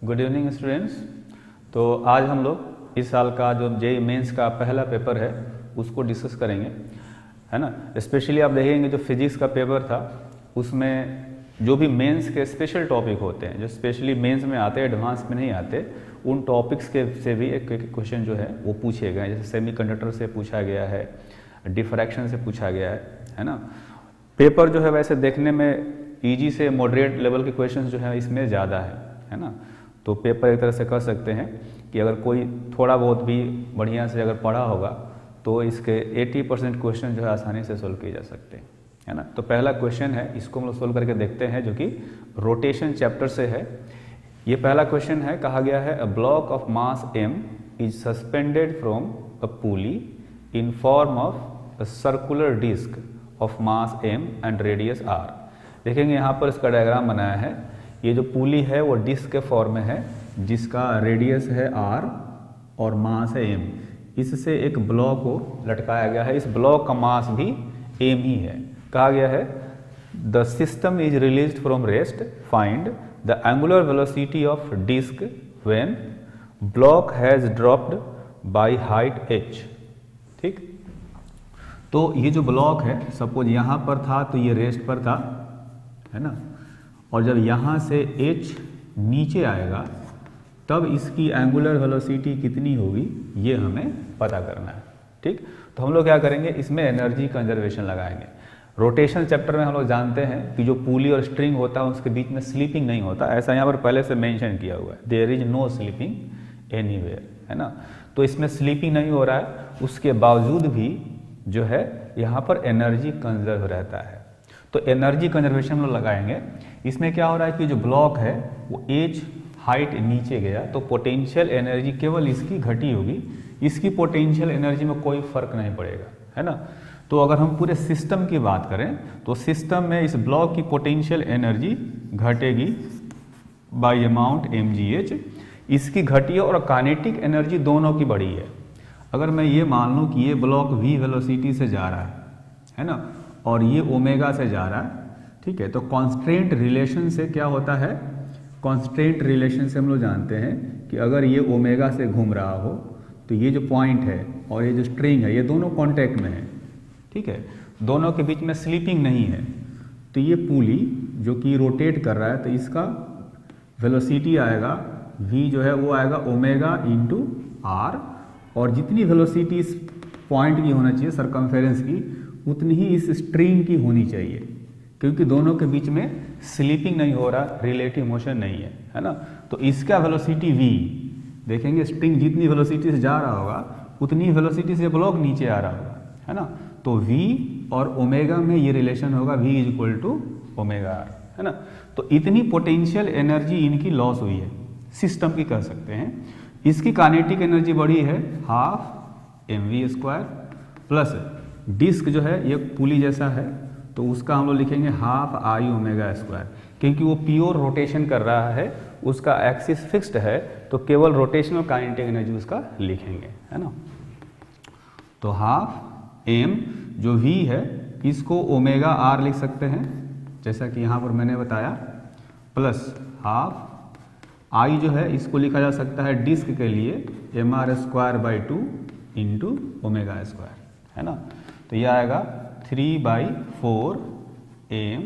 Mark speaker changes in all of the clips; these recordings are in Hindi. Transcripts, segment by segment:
Speaker 1: Good evening students. तो आज हम लोग इस साल का जो जेईई मेंस का पहला पेपर है उसको डिस्कस करेंगे, है ना। स्पेशली आप देखेंगे जो फिजिक्स का पेपर था उसमें जो भी मेंस के स्पेशल टॉपिक होते हैं, जो स्पेशली मेंस में आते हैं, एडवांस में नहीं आते, उन टॉपिक्स के से भी एक क्वेश्चन जो है वो पूछे गए। जैसे सेमीकंडक्टर से पूछा गया है, डिफ्रैक्शन से पूछा गया है ना। पेपर जो है वैसे देखने में ईजी से मॉडरेट लेवल के क्वेश्चंस जो है इसमें ज़्यादा है ना। तो पेपर एक तरह से कह सकते हैं कि अगर कोई थोड़ा बहुत भी बढ़िया से अगर पढ़ा होगा तो इसके 80% क्वेश्चन जो है आसानी से सोल्व किए जा सकते हैं, है ना। तो पहला क्वेश्चन है, इसको हम लोग सोल्व करके देखते हैं, जो कि रोटेशन चैप्टर से है। ये पहला क्वेश्चन है, कहा गया है a block of mass m is suspended from a pulley in form of a circular disc of mass m and radius r। देखेंगे यहाँ पर इसका डायग्राम बनाया है। ये जो पुली है वो डिस्क के फॉर्म में है जिसका रेडियस है r और मास है m। इससे एक ब्लॉक को लटकाया गया है। इस ब्लॉक का मास भी m ही है। कहा गया है the system is released from rest, find the angular velocity of disc when block has dropped by height h। ठीक, तो ये जो ब्लॉक है सपोज यहाँ पर था तो ये रेस्ट पर था, है ना, और जब यहाँ से h नीचे आएगा तब इसकी एंगुलर वेलोसिटी कितनी होगी ये हमें पता करना है। ठीक, तो हम लोग क्या करेंगे, इसमें एनर्जी कंजर्वेशन लगाएंगे। रोटेशन चैप्टर में हम लोग जानते हैं कि जो पुली और स्ट्रिंग होता है उसके बीच में स्लिपिंग नहीं होता, ऐसा यहाँ पर पहले से मेंशन किया हुआ है, there is no slipping anywhere, है ना। तो इसमें स्लिपिंग नहीं हो रहा है, उसके बावजूद भी जो है यहाँ पर एनर्जी कंजर्व रहता है। तो एनर्जी कंजर्वेशन हम लोग लगाएंगे। इसमें क्या हो रहा है कि जो ब्लॉक है वो h हाइट नीचे गया तो पोटेंशियल एनर्जी केवल इसकी घटी होगी, इसकी पोटेंशियल एनर्जी में कोई फर्क नहीं पड़ेगा, है ना। तो अगर हम पूरे सिस्टम की बात करें तो सिस्टम में इस ब्लॉक की पोटेंशियल एनर्जी घटेगी बाय अमाउंट mgh। इसकी घटी है और काइनेटिक एनर्जी दोनों की बढ़ी है। अगर मैं ये मान लूँ कि ये ब्लॉक v वेलोसिटी से जा रहा है ना, और ये ओमेगा से जा रहा है, ठीक है, तो कॉन्स्ट्रेंट रिलेशन से क्या होता है, कॉन्स्ट्रेंट रिलेशन से हम लोग जानते हैं कि अगर ये ओमेगा से घूम रहा हो तो ये जो पॉइंट है और ये जो स्ट्रिंग है ये दोनों कांटेक्ट में है, ठीक है, दोनों के बीच में स्लिपिंग नहीं है। तो ये पुली जो कि रोटेट कर रहा है तो इसका वेलोसिटी आएगा v जो है वो आएगा ओमेगा इंटू r, और जितनी वेलोसिटी इस पॉइंट की होना चाहिए सर्कमफेरेंस की उतनी ही इस स्ट्रिंग की होनी चाहिए, क्योंकि दोनों के बीच में स्लिपिंग नहीं हो रहा, रिलेटिव मोशन नहीं है ना। तो इसका वेलोसिटी v, देखेंगे स्ट्रिंग जितनी वेलोसिटी से जा रहा होगा उतनी वेलोसिटी से ब्लॉक नीचे आ रहा होगा, है ना। तो v और ओमेगा में ये रिलेशन होगा v is equal to omega r, है ना। तो इतनी पोटेंशियल एनर्जी इनकी लॉस हुई है, सिस्टम की कह सकते हैं। इसकी काइनेटिक एनर्जी बढ़ी है हाफ mv² प्लस डिस्क जो है ये पुली जैसा है तो उसका हम लोग लिखेंगे हाफ i ओमेगा², क्योंकि वो प्योर रोटेशन कर रहा है, उसका एक्सिस फिक्स्ड है तो केवल रोटेशनल काइनेटिक एनर्जी उसका लिखेंगे, है ना। तो हाफ m जो v है इसको ओमेगा r लिख सकते हैं जैसा कि यहाँ पर मैंने बताया, प्लस हाफ I जो है इसको लिखा जा सकता है डिस्क के लिए mr²/2 इंटू ओमेगा², है ना। तो यह आएगा 3/4 m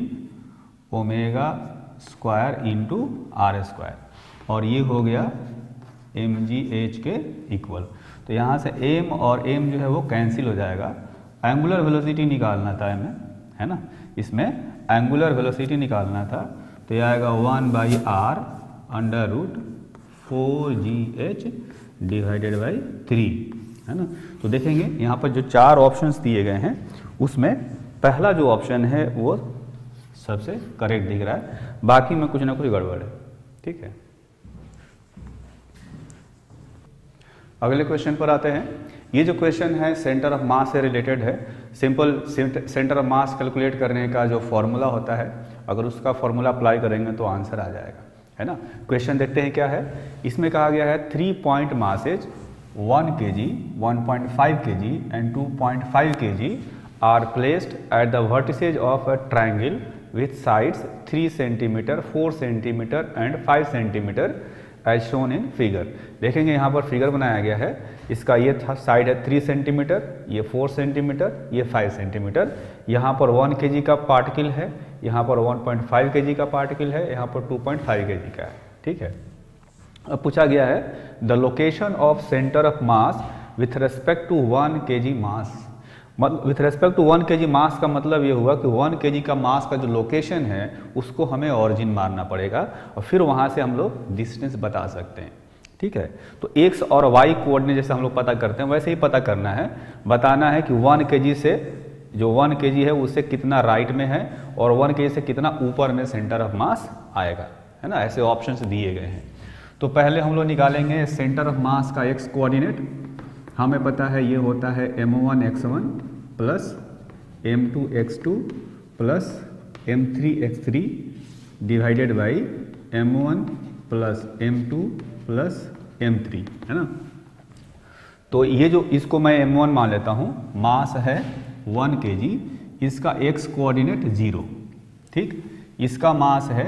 Speaker 1: ओमेगा² इंटू r², और ये हो गया mgh के इक्वल। तो यहाँ से m और m जो है वो कैंसिल हो जाएगा। एंगुलर वेलोसिटी निकालना था हमें, है ना, इसमें एंगुलर वेलोसिटी निकालना था, तो यह आएगा 1/r under root 4gh divided by 3, है ना। तो देखेंगे यहाँ पर जो चार ऑप्शंस दिए गए हैं उसमें पहला जो ऑप्शन है वो सबसे करेक्ट दिख रहा है, बाकी में कुछ ना कुछ गड़बड़ है, ठीक है। अगले क्वेश्चन पर आते हैं। ये जो क्वेश्चन है सेंटर ऑफ मास से रिलेटेड है। Simple centre of mass calculate करने का जो फॉर्मूला होता है, अगर उसका फॉर्मूला अप्लाई करेंगे तो आंसर आ जाएगा, है ना। क्वेश्चन देखते हैं क्या है। इसमें कहा गया है 3 point masses 1 kg, 1.5 kg and 2.5 kg are placed at the vertices of a triangle with sides 3 cm, 4 cm and 5 cm as shown in figure. देखेंगे यहाँ पर फिगर बनाया गया है, इसका ये साइड है 3 सेंटीमीटर, ये 4 सेंटीमीटर, ये 5 सेंटीमीटर। यहाँ पर 1 kg का पार्टिकल है, यहाँ पर 1.5 kg का पार्टिकल है, यहाँ पर 2.5 kg का है। ठीक है। अब पूछा गया है the location of centre of mass with respect to 1 kg mass. With respect to 1 kg mass का मतलब ये हुआ कि 1 kg का मास का जो लोकेशन है उसको हमें ऑरिजिन मारना पड़ेगा और फिर वहाँ से हम लोग डिस्टेंस बता सकते हैं। ठीक है। तो एक्स और वाई कोऑर्डिनेट जैसे हम लोग पता करते हैं वैसे ही पता करना है, बताना है कि 1 kg से जो 1 kg है उससे कितना राइट में है और 1 kg से कितना ऊपर में सेंटर ऑफ मास आएगा, है ना। ऐसे ऑप्शंस दिए गए हैं। तो पहले हम लोग निकालेंगे सेंटर ऑफ मास का एक्स कोऑर्डिनेट। हमें पता है ये होता है m1 x1 plus m2 x2 plus m3 x3 divided by m1 plus m2 plus m3, है ना। तो ये जो इसको मैं m1 मान लेता हूँ, मास है 1 kg, इसका x कोऑर्डिनेट 0। ठीक, इसका मास है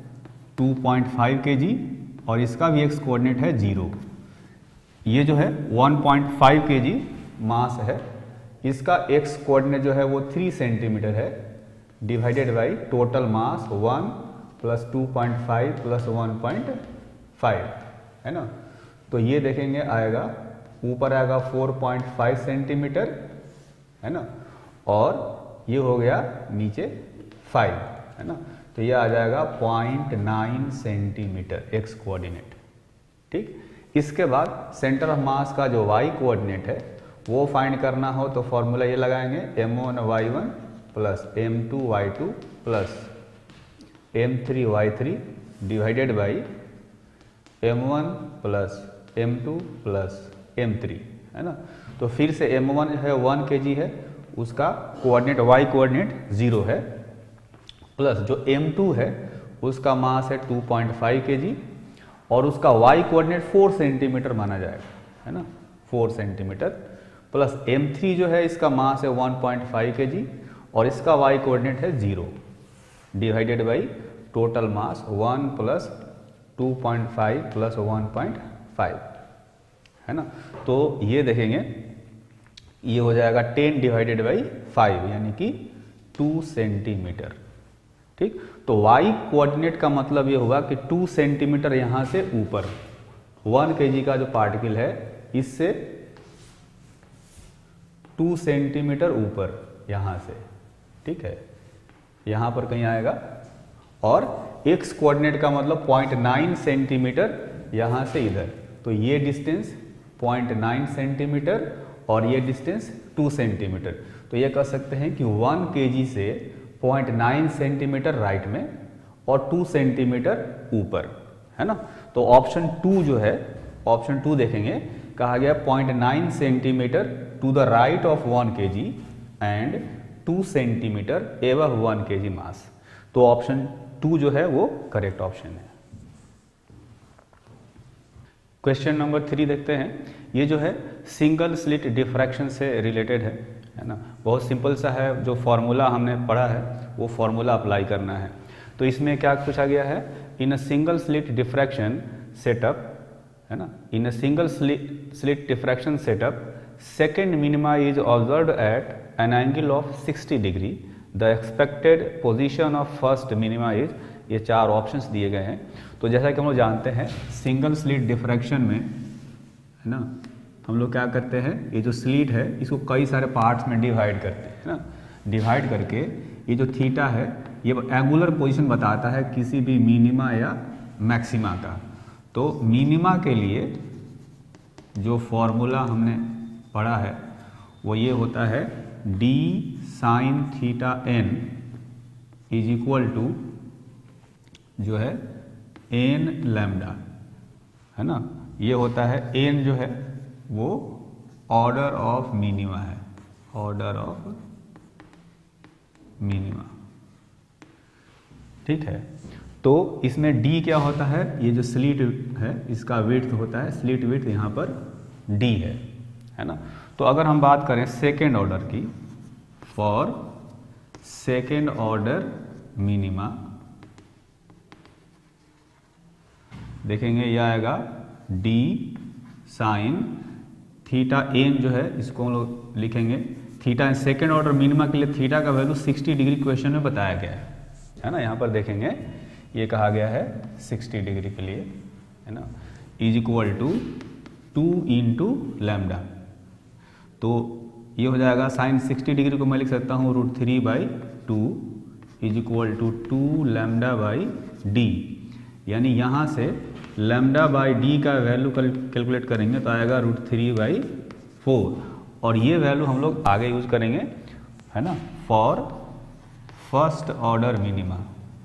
Speaker 1: 2.5 kg और इसका भी x कोऑर्डिनेट है 0। ये जो है 1.5 kg मास है, इसका x कोऑर्डिनेट जो है वो 3 सेंटीमीटर है divided by total mass 1 plus 2.5 plus 1.5, है ना। तो ये देखेंगे आएगा, ऊपर आएगा 4.5 सेंटीमीटर, है ना, और ये हो गया नीचे 5, है ना। तो ये आ जाएगा 0.9 सेंटीमीटर x कोऑर्डिनेट। ठीक, इसके बाद सेंटर ऑफ मास का जो y कोऑर्डिनेट है वो फाइंड करना हो तो फॉर्मूला ये लगाएंगे m1 y1 plus m2 y2 plus m3 y3 divided by m1 plus m2 plus m3, है ना। तो फिर से m1 है 1 kg है, उसका कोऑर्डिनेट y कोऑर्डिनेट 0 है, प्लस जो m2 है उसका मास है 2.5 kg और उसका y कोऑर्डिनेट 4 सेंटीमीटर माना जाएगा, है ना, 4 सेंटीमीटर, प्लस m3 जो है इसका मास है 1.5 kg और इसका y कोऑर्डिनेट है 0 divided by total mass 1 plus 2.5 plus 1.5, है ना। तो ये देखेंगे ये हो जाएगा 10 डिवाइडेड बाई 5 यानी कि 2 सेंटीमीटर। ठीक, तो y कोऑर्डिनेट का मतलब ये हुआ कि 2 सेंटीमीटर यहाँ से ऊपर 1 kg का जो पार्टिकल है इससे 2 सेंटीमीटर ऊपर यहाँ से, ठीक है, यहाँ पर कहीं आएगा। और x कोऑर्डिनेट का मतलब 0.9 सेंटीमीटर यहाँ से इधर, तो ये डिस्टेंस 0.9 सेंटीमीटर और ये डिस्टेंस 2 सेंटीमीटर। तो ये कह सकते हैं कि 1 kg से 0.9 सेंटीमीटर राइट में और 2 सेंटीमीटर ऊपर, है ना। तो ऑप्शन 2 जो है, ऑप्शन 2 देखेंगे, कहा गया 0.9 centimetre to the right of 1 kg and 2 centimetre above 1 kg mass. तो ऑप्शन 2 जो है वो करेक्ट ऑप्शन है। क्वेश्चन नंबर 3 देखते हैं। ये जो है सिंगल स्लिट डिफ्रैक्शन से रिलेटेड है ना। बहुत सिंपल सा है, जो फॉर्मूला हमने पढ़ा है वो फॉर्मूला अप्लाई करना है। तो इसमें क्या पूछा गया है, in a single slit diffraction setup, है ना, in a single slit diffraction setup second minima is observed at an angle of 60 degree, the expected position of first minima is, ये 4 ऑप्शंस दिए गए हैं। तो जैसा कि हम लोग जानते हैं सिंगल स्लिट डिफ्रैक्शन में, है ना, हम लोग क्या करते हैं, ये जो स्लिट है इसको कई सारे पार्ट्स में डिवाइड करते हैं, है ना। डिवाइड करके ये जो थीटा है ये एंगुलर पोजीशन बताता है किसी भी मिनिमा या मैक्सिमा का। तो मिनिमा के लिए जो फॉर्मूला हमने पढ़ा है वो ये होता है d sine theta n is equal to जो है n लैम्डा, है ना। ये होता है n जो है वो ऑर्डर ऑफ मिनिमा है, ऑर्डर ऑफ मिनिमा, ठीक है। तो इसमें d क्या होता है, ये जो स्लिट है इसका विड्थ होता है, स्लिट विड्थ यहाँ पर d है ना। तो अगर हम बात करें सेकेंड ऑर्डर की, फॉर सेकेंड ऑर्डर मिनिमा देखेंगे ये आएगा डी साइन थीटा एन जो है इसको हम लोग लिखेंगे थीटा सेकेंड ऑर्डर मिनिमा के लिए थीटा का वैल्यू 60 डिग्री क्वेश्चन में बताया गया है ना। यहाँ पर देखेंगे ये कहा गया है 60 डिग्री के लिए, है ना, is equal to 2 into lambda. तो ये हो जाएगा साइन 60 डिग्री को मैं लिख सकता हूँ √3/2 is equal to 2 lambda by D, यानी यहाँ से लैम्डा बाई डी का वैल्यू कैलकुलेट करेंगे तो आएगा √3/4, और ये वैल्यू हम लोग आगे यूज करेंगे, है ना, for first order minima.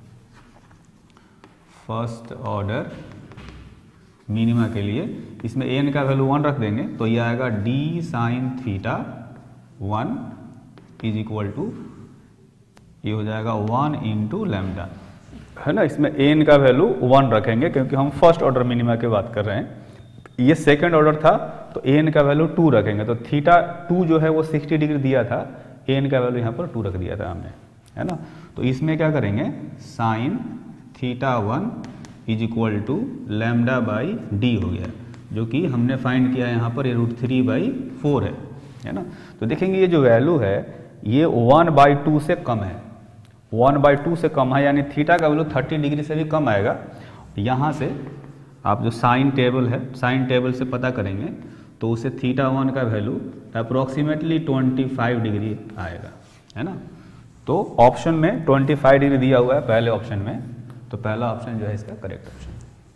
Speaker 1: First order minima के लिए इसमें एन का वैल्यू 1 रख देंगे तो ये आएगा D sine theta 1 is equal to ये हो जाएगा 1 इंटू लैम्डा, है ना। इसमें एन का वैल्यू 1 रखेंगे क्योंकि हम फर्स्ट ऑर्डर मिनिमा की बात कर रहे हैं। ये सेकंड ऑर्डर था तो एन का वैल्यू 2 रखेंगे, तो थीटा 2 जो है वो 60 डिग्री दिया था, एन का वैल्यू यहाँ पर 2 रख दिया था हमने, है ना। तो इसमें क्या करेंगे sine theta 1 is equal to lambda by D हो गया, जो कि हमने फाइंड किया यहाँ पर ये √3/4 है ना। तो देखेंगे ये जो वैल्यू है ये 1/2 से कम है, 1/2 से कम है, यानी थीटा का वैल्यू 30 डिग्री से भी कम आएगा। यहाँ से आप जो साइन टेबल है, साइन टेबल से पता करेंगे तो उसे थीटा 1 का वैल्यू अप्रोक्सीमेटली 25 डिग्री आएगा, है ना। तो ऑप्शन में 25 डिग्री दिया हुआ है पहले ऑप्शन में, तो पहला ऑप्शन जो है इसका करेक्ट ऑप्शन।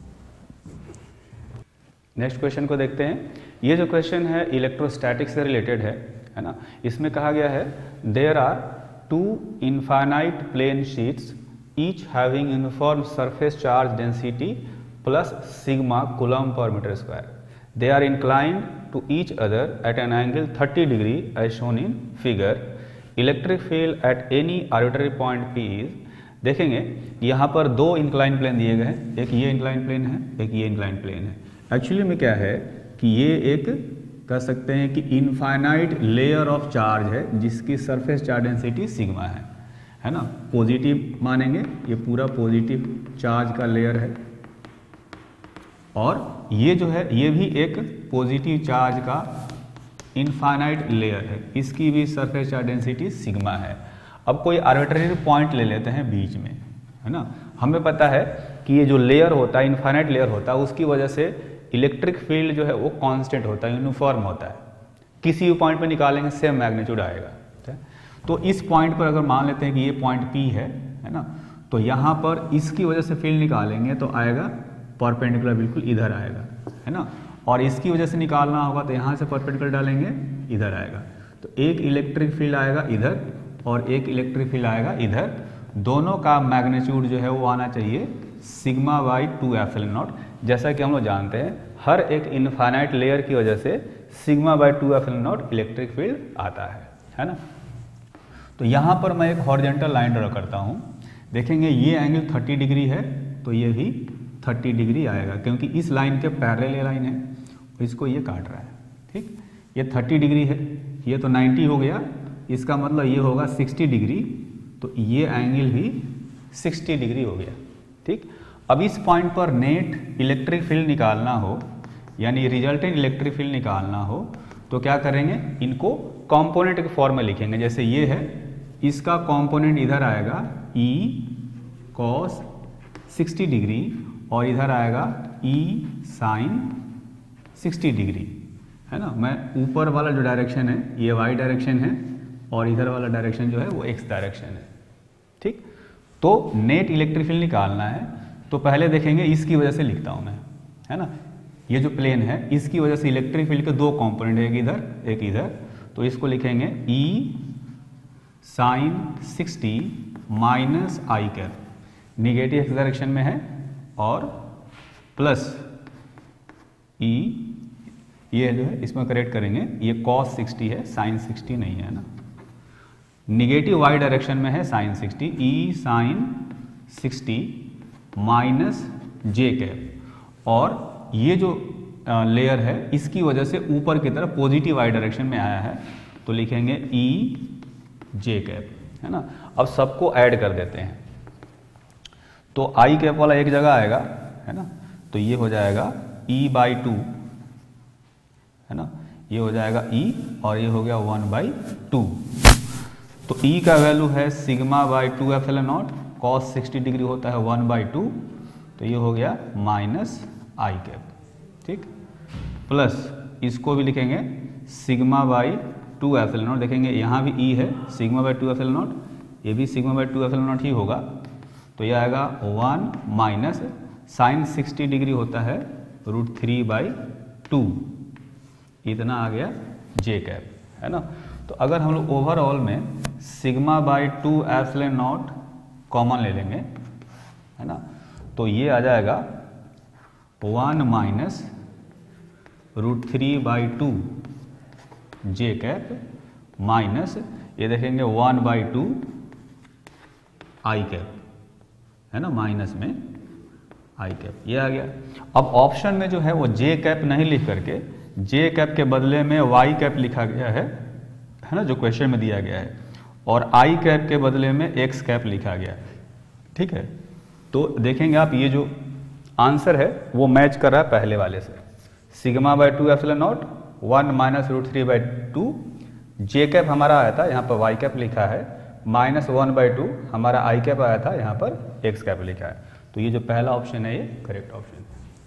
Speaker 1: नेक्स्ट क्वेश्चन को देखते हैं। ये जो क्वेश्चन है इलेक्ट्रोस्टैटिक्स से रिलेटेड है ना। इसमें कहा गया है there are 2 infinite plane sheets each having uniform surface charge density plus sigma coulomb per metre square, they are inclined to each other at an angle 30 degree as shown in figure, electric field at any arbitrary point P is। देखेंगे यहाँ पर 2 इंक्लाइन प्लेन दिए गए हैं, एक ये इंक्लाइन प्लेन है, एक ये इंक्लाइन प्लेन है। एक्चुअली में क्या है कि ये एक कह सकते हैं कि इनफाइनाइट लेयर ऑफ चार्ज है जिसकी सरफेस चार्ज डेंसिटी सिग्मा है ना। पॉजिटिव मानेंगे, ये पूरा पॉजिटिव चार्ज का लेयर है, और ये जो है ये भी एक पॉजिटिव चार्ज का इनफाइनाइट लेयर है, इसकी भी सरफेस चार्ज डेंसिटी सिग्मा है। अब कोई आर्बिट्रेरी पॉइंट ले लेते हैं बीच में, है ना। हमें पता है कि ये जो लेयर होता है, इनफाइनाइट लेयर होता है, उसकी वजह से इलेक्ट्रिक फील्ड जो है वो कांस्टेंट होता है, यूनिफॉर्म होता है। किसी भी पॉइंट पे निकालेंगे सेम मैग्नीट्यूड आएगा। तो इस पॉइंट पर अगर मान लेते हैं कि ये पॉइंट P है ना, तो यहाँ पर इसकी वजह से फील्ड निकालेंगे तो आएगा परपेंडिकुलर, बिल्कुल इधर आएगा, है ना। और इसकी वजह से निकालना होगा तो यहाँ से परपेंडिकुलर डालेंगे, इधर आएगा। तो एक इलेक्ट्रिक फील्ड आएगा इधर और एक इलेक्ट्रिक फील्ड आएगा इधर, दोनों का मैग्नीट्यूड जो है वो आना चाहिए σ/2ε0। जैसा कि हम लोग जानते हैं हर एक इनफाइनाइट लेयर की वजह से σ/2ε0 इलेक्ट्रिक फील्ड आता है ना। तो यहाँ पर मैं एक हॉरिजॉन्टल लाइन ड्रॉ करता हूँ। देखेंगे ये एंगल 30 डिग्री है तो ये भी 30 डिग्री आएगा, क्योंकि इस लाइन के पैरेलल ये लाइन है, इसको ये काट रहा है, ठीक। ये 30 डिग्री है, ये तो 90 हो गया, इसका मतलब ये होगा 60 डिग्री, तो ये एंगल भी 60 डिग्री हो गया, ठीक। अब इस पॉइंट पर नेट इलेक्ट्रिक फील्ड निकालना हो, यानी रिजल्टेंट इलेक्ट्रिक फील्ड निकालना हो, तो क्या करेंगे, इनको कॉम्पोनेंट के फॉर्म में लिखेंगे। जैसे ये है, इसका कॉम्पोनेंट इधर आएगा E cos 60 डिग्री और इधर आएगा E sin 60 डिग्री, है ना। मैं ऊपर वाला जो डायरेक्शन है ये y डायरेक्शन है और इधर वाला डायरेक्शन जो है वो x डायरेक्शन है, ठीक। तो नेट इलेक्ट्रिक फील्ड निकालना है तो पहले देखेंगे इसकी वजह से लिखता हूँ मैं, है ना। ये जो प्लेन है इसकी वजह से इलेक्ट्रिक फील्ड के 2 कॉम्पोनेंट, एक इधर एक इधर, तो इसको लिखेंगे E sin 60 minus I cap, negative X direction में है, और प्लस E ये जो है इसमें करेक्ट करेंगे, ये cos 60 है, sin 60 नहीं है ना। निगेटिव y डायरेक्शन में है sin 60, E sin 60 minus J cap, और ये जो लेयर है इसकी वजह से ऊपर की तरफ पॉजिटिव y डायरेक्शन में आया है, तो लिखेंगे E जे कैप, है ना। अब सबको ऐड कर देते हैं तो आई कैप वाला एक जगह आएगा, है ना। तो ये हो जाएगा E/2, है ना, ये हो जाएगा E और ये हो गया 1/2। तो E का वैल्यू है σ/2 एप्सिलॉन नॉट, cos 60 डिग्री होता है 1/2, तो ये हो गया -i कैप, ठीक, प्लस इसको भी लिखेंगे σ/2 एप्सिलॉन नॉट, देखेंगे यहाँ भी E है, σ/2 एप्सिलॉन नॉट, ये भी σ/2 एप्सिलॉन नॉट ही होगा, तो ये आएगा 1 माइनस साइन 60 डिग्री होता है √3/2, इतना आ गया J कैप, है ना। तो अगर हम लोग ओवरऑल में σ/2 एप्सिलॉन नॉट कॉमन ले लेंगे, है ना, तो ये आ जाएगा 1 माइनस √3/2 J कैप माइनस ये देखेंगे 1/2 I कैप, है ना, माइनस में I कैप, ये आ गया। अब ऑप्शन में जो है वो J कैप नहीं लिख करके J कैप के बदले में Y कैप लिखा गया है ना, जो क्वेश्चन में दिया गया है, और I कैप के बदले में X कैप लिखा गया है, ठीक है। तो देखेंगे आप ये जो आंसर है वो मैच कर रहा है पहले वाले से, σ/2 epsilon naught 1 minus √3/2, J cap हमारा आया था, यहाँ पर Y कैप लिखा है, -1/2 हमारा I कैप आया था, यहाँ पर X कैप लिखा है। तो ये जो पहला ऑप्शन है ये करेक्ट ऑप्शन है।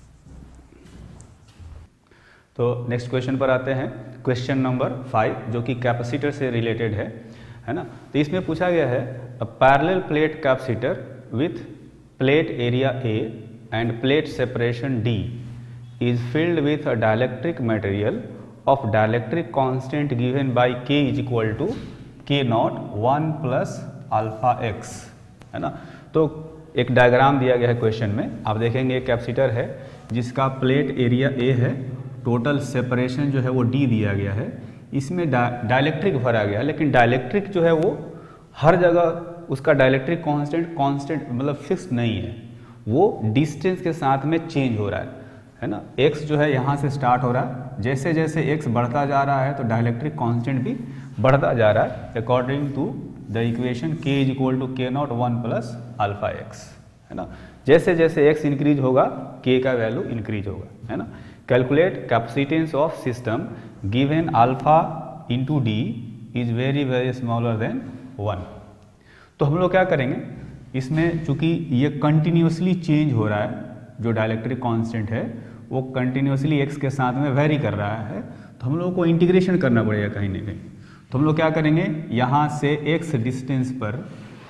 Speaker 1: तो नेक्स्ट क्वेश्चन पर आते हैं, क्वेश्चन नंबर 5, जो कि कैपेसिटर से रिलेटेड है ना। तो इसमें पूछा गया है a parallel plate capacitor with plate area A and plate separation D is filled with a dielectric material of dielectric constant given by K is equal to K0 1 plus alpha x, है ना। तो एक डायग्राम दिया गया है क्वेश्चन में, आप देखेंगे एक कैपेसिटर है जिसका प्लेट एरिया A है, टोटल सेपरेशन जो है वो D दिया गया है, इसमें डाइलेक्ट्रिक भरा गया है, लेकिन डाइलेक्ट्रिक जो है वो हर जगह उसका डाइलेक्ट्रिक कांस्टेंट मतलब फिक्स नहीं है, वो डिस्टेंस के साथ में चेंज हो रहा है ना। x जो है यहाँ से स्टार्ट हो रहा है, जैसे जैसे x बढ़ता जा रहा है तो डाइलेक्ट्रिक कांस्टेंट भी बढ़ता जा रहा है according to the equation K is equal to K0 1 plus alpha x, है ना। जैसे जैसे x इंक्रीज होगा K का वैल्यू इंक्रीज होगा, है ना। Calculate capacitance of system given alpha into D is very very smaller than 1। तो हम लोग क्या करेंगे, इसमें चूंकि ये कंटिन्यूसली चेंज हो रहा है, जो डाइलेक्ट्रिक कांस्टेंट है वो कंटिन्यूसली x के साथ में वेरी कर रहा है, तो हम लोग को इंटीग्रेशन करना पड़ेगा कहीं ना कहीं। तो हम लोग क्या करेंगे, यहाँ से x डिस्टेंस पर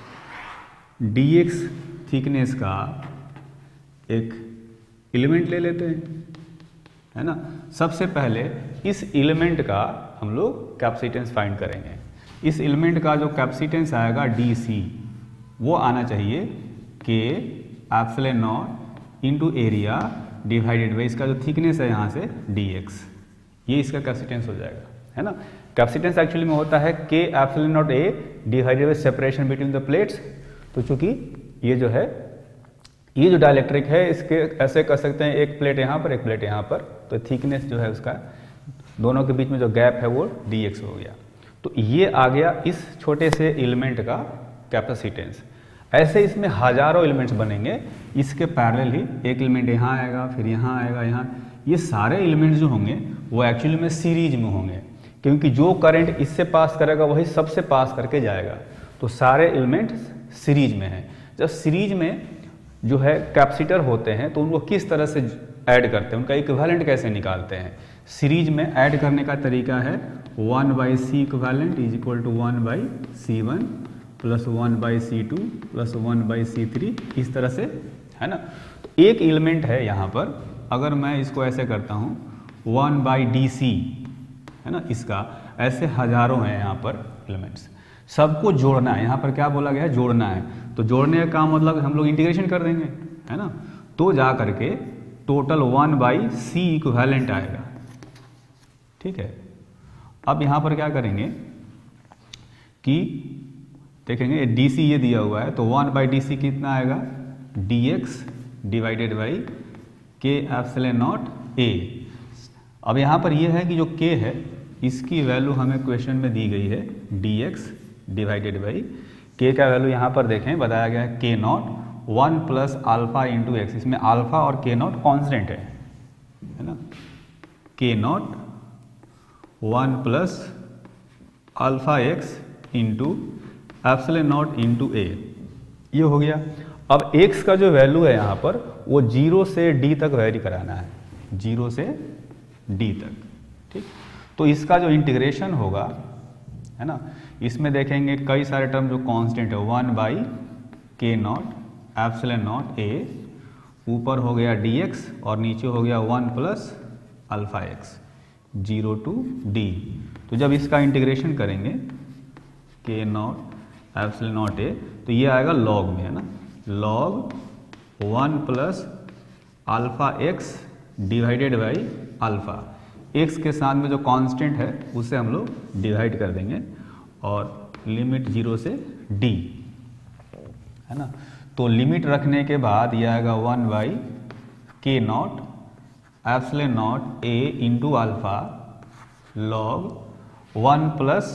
Speaker 1: dx थिकनेस का एक एलिमेंट ले लेते हैं, है ना। सबसे पहले इस एलिमेंट का हम लोग कैपेसिटेंस फाइंड करेंगे। इस एलिमेंट का जो कैपेसिटेंस आएगा DC, वो आना चाहिए K epsilon naught into area divided by इसका जो थिकनेस है यहाँ से dx, ये इसका कैपेसिटेंस हो जाएगा, है ना। कैपेसिटेंस एक्चुअली में होता है K epsilon naught A divided by separation between the plates. तो चूंकि ये जो है ये जो डाइलेक्ट्रिक है, इसके ऐसे कर सकते हैं, एक प्लेट यहाँ पर एक प्लेट यहाँ पर, तो थिकनेस जो है उसका दोनों के बीच में जो गैप है वो dx हो गया। तो ये आ गया इस छोटे से एलिमेंट का कैपेसिटेंस। ऐसे इसमें हजारों एलिमेंट्स बनेंगे, इसके पैरेलल ही एक एलिमेंट यहाँ आएगा, फिर यहाँ आएगा, यहाँ, ये सारे एलिमेंट्स जो होंगे वो एक्चुअली में सीरीज में होंगे, क्योंकि जो करंट इससे पास करेगा वही सबसे पास करके जाएगा। तो सारे एलिमेंट्स सीरीज में हैं। जब सीरीज में जो है कैपेसिटर होते हैं तो उनको किस तरह से ऐड करते हैं, उनका इक्विवेलेंट कैसे निकालते हैं। सीरीज में ऐड करने का तरीका है 1/C equivalent is equal to 1/C1 plus 1/C2 plus 1/C3, इस तरह से, है ना। तो एक एलिमेंट है यहाँ पर, अगर मैं इसको ऐसे करता हूँ 1/DC, है ना, इसका ऐसे हजारों हैं यहाँ पर एलिमेंट्स, सबको जोड़ना है। यहाँ पर क्या बोला गया है, जोड़ना है। तो जोड़ने का काम मतलब हम लोग इंटीग्रेशन कर देंगे, है ना, तो जा करके टोटल 1/C इक्विवेलेंट आएगा, ठीक है। अब यहाँ पर क्या करेंगे कि देखेंगे DC ये दिया हुआ है, तो 1/DC कितना आएगा, dx divided by K epsilon naught A। अब यहाँ पर ये है कि जो K है इसकी वैल्यू हमें क्वेश्चन में दी गई है dx डिवाइडेड बाई K का वैल्यू यहाँ पर देखें बताया गया है K0 1 plus alpha into X, इसमें अल्फा और के नॉट कॉन्स्टेंट है ना, K naught 1 plus alpha X into epsilon naught into A, ये हो गया। अब x का जो वैल्यू है यहाँ पर वो 0 से d तक वेरी कराना है, 0 से d तक, ठीक। तो इसका जो इंटीग्रेशन होगा है ना, इसमें देखेंगे कई सारे टर्म जो कांस्टेंट है, 1 by K naught epsilon naught ए, ऊपर हो गया dx और नीचे हो गया 1 plus alpha X 0 to d। तो जब इसका इंटीग्रेशन करेंगे के नॉट एप्सिलॉन नॉट ए, तो ये आएगा लॉग में, है ना, log 1 plus alpha X divided by alpha, X के साथ में जो कांस्टेंट है उसे हम लोग डिवाइड कर देंगे और लिमिट 0 से d, है ना। तो लिमिट रखने के बाद ये आएगा 1 by K naught epsilon naught A into alpha log 1 plus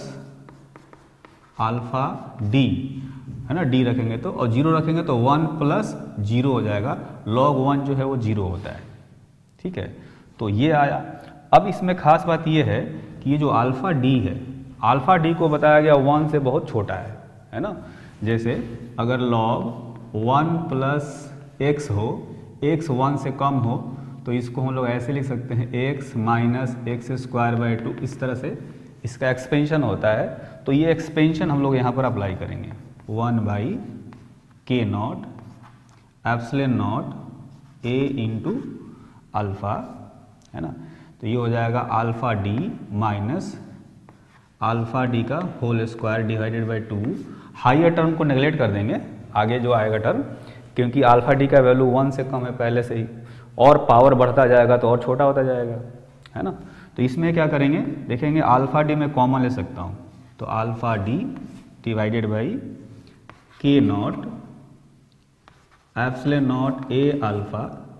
Speaker 1: alpha D, है ना, डी रखेंगे तो, और 0 रखेंगे तो 1 प्लस 0 हो जाएगा, log 1 जो है वो 0 होता है, ठीक है। तो ये आया। अब इसमें खास बात ये है कि ये जो अल्फा डी है, अल्फा डी को बताया गया 1 से बहुत छोटा है ना। जैसे अगर log 1 प्लस एक्स हो, x 1 से कम हो, तो इसको हम लोग ऐसे लिख सकते हैं x minus X square by 2, इस तरह से इसका एक्सपेंशन होता है। तो ये एक्सपेंशन हम लोग यहाँ पर अप्लाई करेंगे, 1 by K naught epsilon naught A into alpha, है ना। तो ये हो जाएगा alpha D minus alpha D का whole square divided by 2। Higher term को नेगलेक्ट कर देंगे, आगे जो आएगा टर्म, क्योंकि अल्फा डी का वैल्यू 1 से कम है पहले से ही, और पावर बढ़ता जाएगा तो और छोटा होता जाएगा, है ना। तो इसमें क्या करेंगे, देखेंगे अल्फा डी में कॉमन ले सकता हूँ, तो alpha D divided by K naught epsilon naught A alpha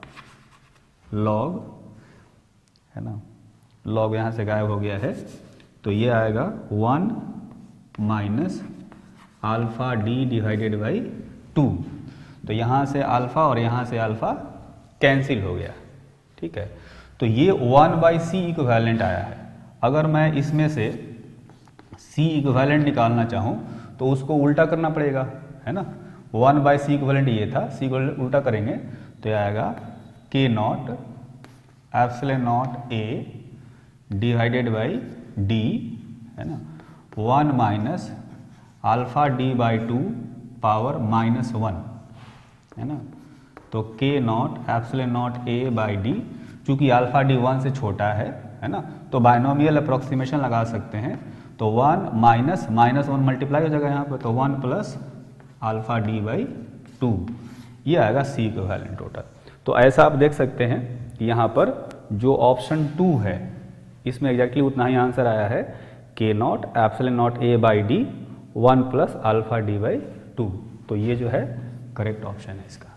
Speaker 1: log, है ना, लॉग यहाँ से गायब हो गया है, तो ये आएगा 1 minus alpha D divided by 2। तो यहाँ से अल्फा और यहाँ से अल्फा कैंसिल हो गया, ठीक है। तो ये 1 बाई सी इक्विवेलेंट आया है। अगर मैं इसमें से सी इक्विवेलेंट निकालना चाहूँ तो उसको उल्टा करना पड़ेगा, है ना। 1 बाई सी इक्विवेलेंट ये था, सी इक्विवेलेंट उल्टा करेंगे तो ये आएगा K naught epsilon naught A divided by D, है ना, 1 minus alpha D by 2 power -1, है ना। तो K naught epsilon naught A by D, चूँकि अल्फा डी 1 से छोटा है ना, तो बाइनोमियल अप्रोक्सीमेशन लगा सकते हैं। तो 1 माइनस -1 मल्टीप्लाई हो जाएगा यहाँ पर, तो 1 प्लस अल्फा डी बाई 2, ये आएगा सी इक्विवेलेंट टोटल। तो ऐसा आप देख सकते हैं कि यहाँ पर जो ऑप्शन 2 है इसमें एग्जैक्टली उतना ही आंसर आया है, K naught epsilon naught A by D 1 plus alpha D by 2। तो ये जो है करेक्ट ऑप्शन है इसका।